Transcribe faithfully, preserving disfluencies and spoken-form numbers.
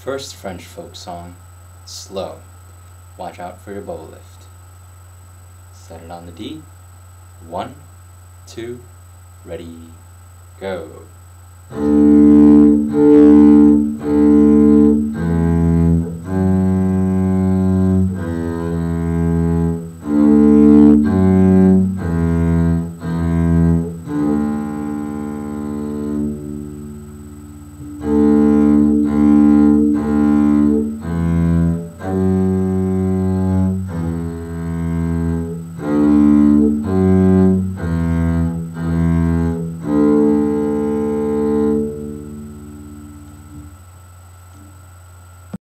First French folk song, slow. Watch out for your bow lift. Set it on the D. One, two, ready, go.